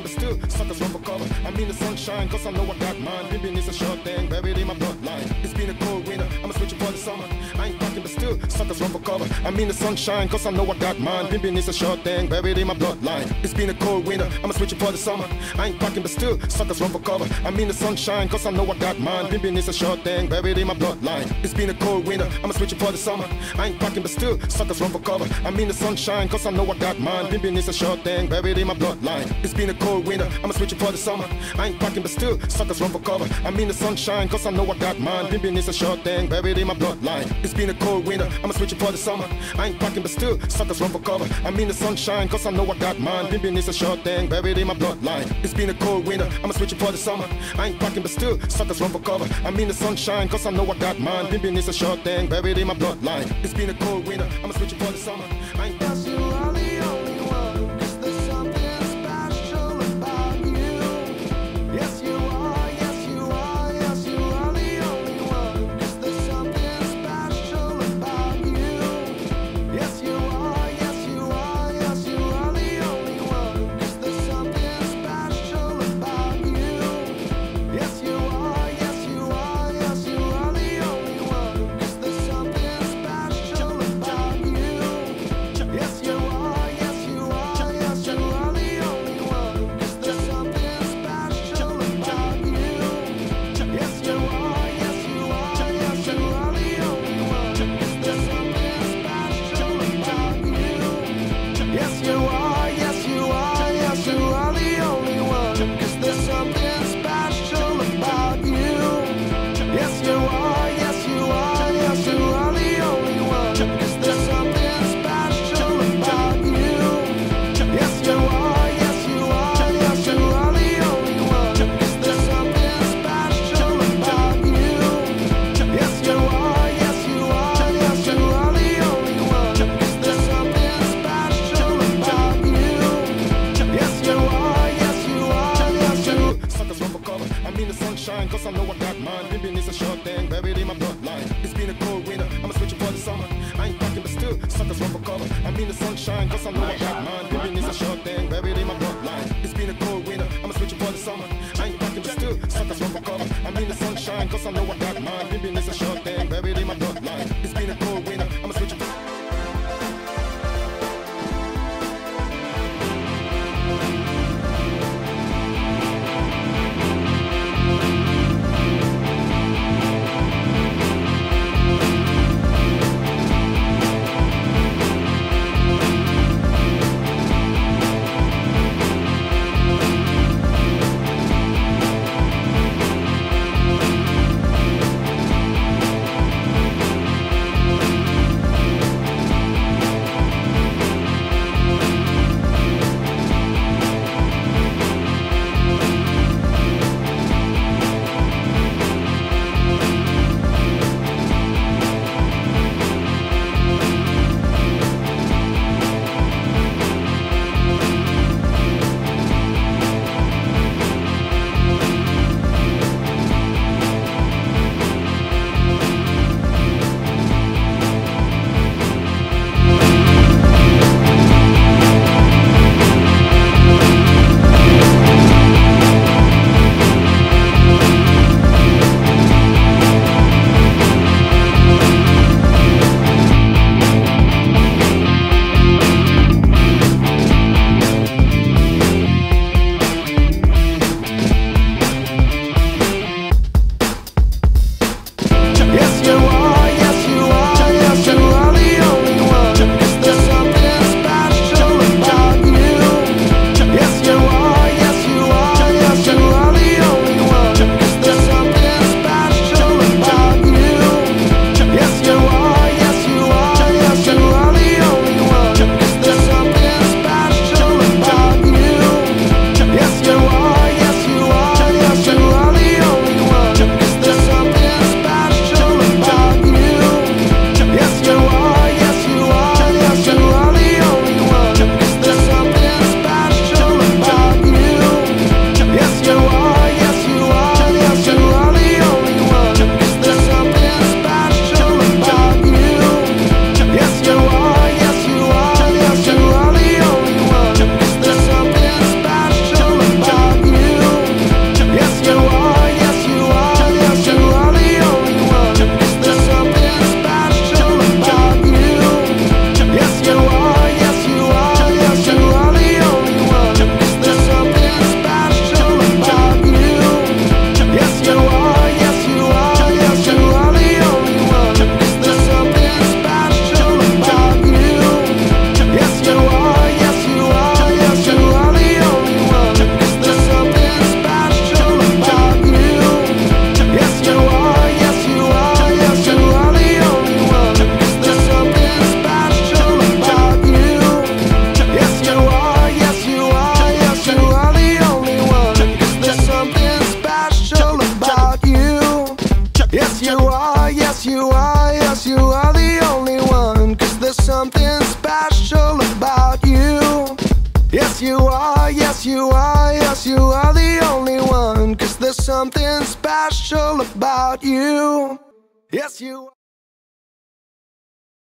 but still, suckers run for cover. I mean the sunshine, cause I know I got mine. Pimpin' is a short thing, buried in my bloodline. It's been a cold winter, I'ma switch it for the summer. I ain't packing, but still, suckers run for cover. I mean the sunshine, cause I know I got mine. Pimpin' is a short thing, buried in my bloodline. It's been a cold winter, I'ma switch it for the summer. I ain't packing, but still, suckers run for cover. I mean the sunshine, cause I know I got mine. Pimpin' is a short thing, buried in my bloodline. It's been a cold winter, I'ma switch it for the summer. I ain't packing, but still, suckers run for cover. I mean the sunshine, cause I know I got mine. Pimpin' is a short thing, buried in my bloodline. It's been a cold winter, I'ma switch it for the summer. I ain't packing, but still, suckers run for cover. I mean the sunshine, cause I know I got mine. Pimpin' is a short thing, buried in my bloodline. It's been a cold winter, I'ma switch it for the summer. I ain't packing, but still, suckers run for cover. I mean the sunshine, cause I know I got mine. Pimpin' is a short thing, buried in my bloodline. It's been a cold winter, I'ma switch it for the summer. I ain't packing, but still, suckers run for cover. I mean the sunshine, cause I know I got mine. Pimpin' is a short thing, buried in my bloodline. It's been a cold winter, I'ma switch it for the summer. I ain't Yes, you are the only one, 'cause there's something special about you. Yes, you are, yes, you are, yes, you are the only one, 'cause there's something special about you. Yes, you are, yes, you are, yes, you are the only one, 'cause there's something special about you. Yes, you are, yes, you are, yes, you are the only one, 'cause there's something special about you. Yes, you are, yes, you are, yes, you are the only one, 'cause there's something special about you. Yes, you are, yes, you are, yes, you are the only one, 'cause there's something special about you. Yes, you are, yes, you are, yes, you are the only one, 'cause there's something special about you. Yes, you are, yes, you are, yes, you are the only one, 'cause there's something special about you. Yes, you are, yes, you are, yes, you are the only one, 'cause there's something special about you. Yes, you are, yes, you are, yes, you are the only one, 'cause there's something special about you. Yes, you are, yes, you are, yes, you are. suckers run for cover. I mean the sunshine, cause I know I got mine. Pimpin' is a short thing, buried in my bloodline. It's been a cold winter, I'ma switch it for the summer. I ain't packing, but still, suckers run for cover. I mean the sunshine, cause I know I got mine. Pimpin' is a short thing, buried in my bloodline. It's been a cold winter, I'ma switch it for the summer. I ain't packing, but still, suckers run for cover. I mean the sunshine, cause I know I got mine. Pimpin' is a short thing, buried in my bloodline. It's been a cold winter, I'ma switch it for you are the only one, 'cause there's something special about you. Yes, you are.